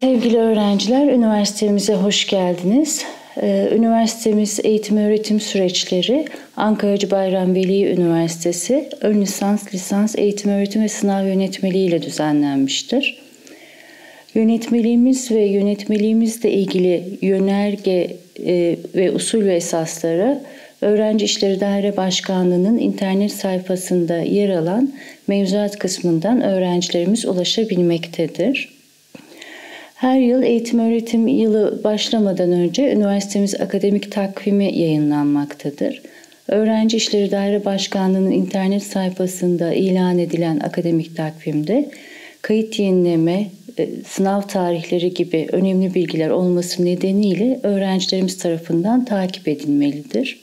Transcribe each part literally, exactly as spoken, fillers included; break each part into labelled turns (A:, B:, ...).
A: Sevgili öğrenciler, üniversitemize hoş geldiniz. Üniversitemiz eğitim öğretim süreçleri Ankara Hacı Bayram Veli Üniversitesi ön lisans, lisans eğitim öğretim ve sınav yönetmeliği ile düzenlenmiştir. Yönetmeliğimiz ve yönetmeliğimizle ilgili yönerge ve usul ve esasları Öğrenci İşleri Daire Başkanlığı'nın internet sayfasında yer alan mevzuat kısmından öğrencilerimiz ulaşabilmektedir. Her yıl eğitim öğretim yılı başlamadan önce üniversitemiz akademik takvimi yayınlanmaktadır. Öğrenci İşleri Daire Başkanlığı'nın internet sayfasında ilan edilen akademik takvimde kayıt yenileme, sınav tarihleri gibi önemli bilgiler olması nedeniyle öğrencilerimiz tarafından takip edilmelidir.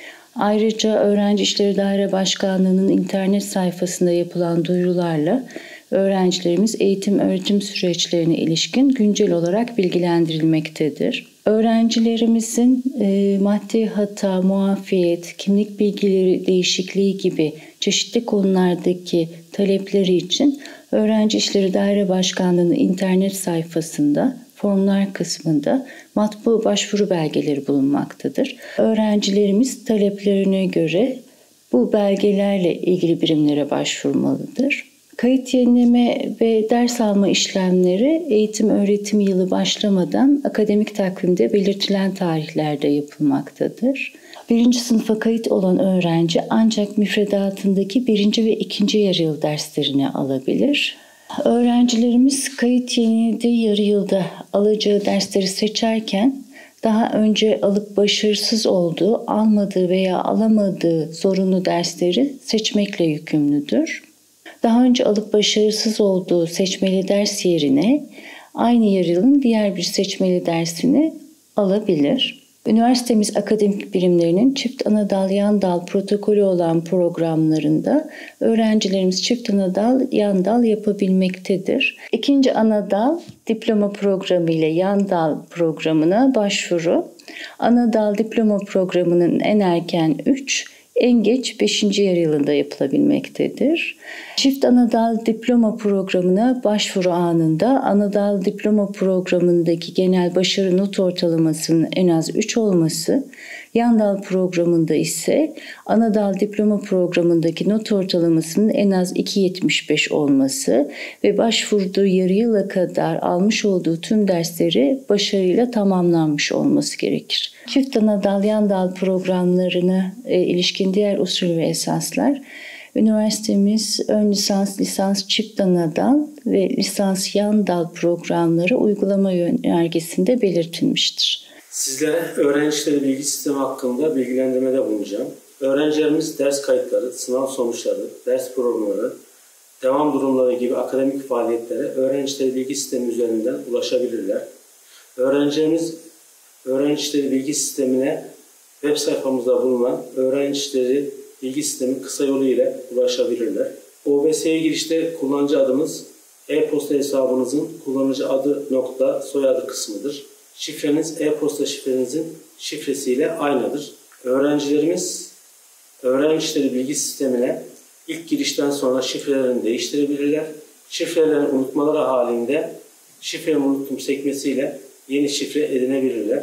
A: Ayrıca Öğrenci İşleri Daire Başkanlığı'nın internet sayfasında yapılan duyurularla öğrencilerimiz eğitim öğretim süreçlerine ilişkin güncel olarak bilgilendirilmektedir. Öğrencilerimizin e, maddi hata, muafiyet, kimlik bilgileri değişikliği gibi çeşitli konulardaki talepleri için Öğrenci İşleri Daire Başkanlığı'nın internet sayfasında formlar kısmında matbu başvuru belgeleri bulunmaktadır. Öğrencilerimiz taleplerine göre bu belgelerle ilgili birimlere başvurmalıdır. Kayıt yenileme ve ders alma işlemleri eğitim öğretim yılı başlamadan akademik takvimde belirtilen tarihlerde yapılmaktadır. Birinci sınıfa kayıt olan öğrenci ancak müfredatındaki birinci ve ikinci yarı yıl derslerini alabilir. Öğrencilerimiz kayıt yenilediği yarı yılda alacağı dersleri seçerken daha önce alıp başarısız olduğu, almadığı veya alamadığı zorunlu dersleri seçmekle yükümlüdür. Daha önce alıp başarısız olduğu seçmeli ders yerine aynı yarı yılın diğer bir seçmeli dersini alabilir. Üniversitemiz akademik birimlerinin çift ana dal, yan dal protokolü olan programlarında öğrencilerimiz çift ana dal, yan dal yapabilmektedir. İkinci ana dal diploma programı ile yan dal programına başvuru, ana dal diploma programının en erken üç, en geç beşinci yarı yılında yapılabilmektedir. Çift anadal diploma programına başvuru anında anadal diploma programındaki genel başarı not ortalamasının en az üç olması, yan dal programında ise anadal diploma programındaki not ortalamasının en az iki virgül yetmiş beş olması ve başvurduğu yarı yıla kadar almış olduğu tüm dersleri başarıyla tamamlanmış olması gerekir. Çift anadal, yan dal programlarına e, ilişkin diğer usul ve esaslar, üniversitemiz ön lisans, lisans çift anadal ve lisans yan dal programları uygulama yönergesinde belirtilmiştir.
B: Sizlere öğrenci işleri bilgi sistemi hakkında bilgilendirmede bulunacağım. Öğrencilerimiz ders kayıtları, sınav sonuçları, ders programları, devam durumları gibi akademik faaliyetlere öğrenci işleri bilgi sistemi üzerinden ulaşabilirler. Öğrencilerimiz öğrenci işleri bilgi sistemine web sayfamızda bulunan öğrenci işleri bilgi sistemi kısa yolu ile ulaşabilirler. O B S'ye girişte kullanıcı adımız e-posta hesabınızın kullanıcı adı nokta soyadı kısmıdır. Şifreniz e-posta şifrenizin şifresiyle aynıdır. Öğrencilerimiz öğrenci işleri bilgi sistemine ilk girişten sonra şifrelerini değiştirebilirler. Şifrelerini unutmaları halinde şifremi unuttum sekmesiyle yeni şifre edinebilirler.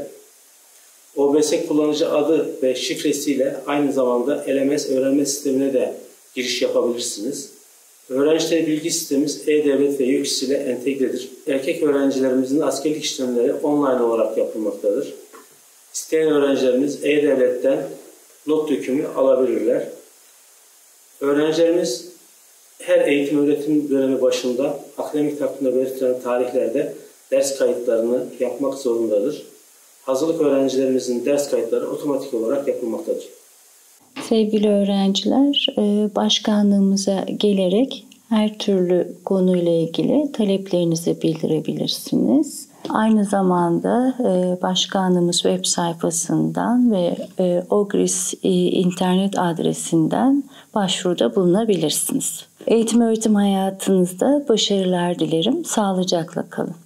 B: O B S kullanıcı adı ve şifresiyle aynı zamanda L M S öğrenme sistemine de giriş yapabilirsiniz. Öğrencileri bilgi sistemimiz E-Devlet ve YÖKİS ile entegredir. Erkek öğrencilerimizin askerlik işlemleri online olarak yapılmaktadır. İsteyen öğrencilerimiz E-Devlet'ten not dökümü alabilirler. Öğrencilerimiz her eğitim öğretim dönemi başında akademik takvimde belirtilen tarihlerde ders kayıtlarını yapmak zorundadır. Hazırlık öğrencilerimizin ders kayıtları otomatik olarak yapılmaktadır.
A: Sevgili öğrenciler, başkanlığımıza gelerek her türlü konuyla ilgili taleplerinizi bildirebilirsiniz. Aynı zamanda başkanlığımız web sayfasından ve OGRİS internet adresinden başvuruda bulunabilirsiniz. Eğitim öğretim hayatınızda başarılar dilerim. Sağlıcakla kalın.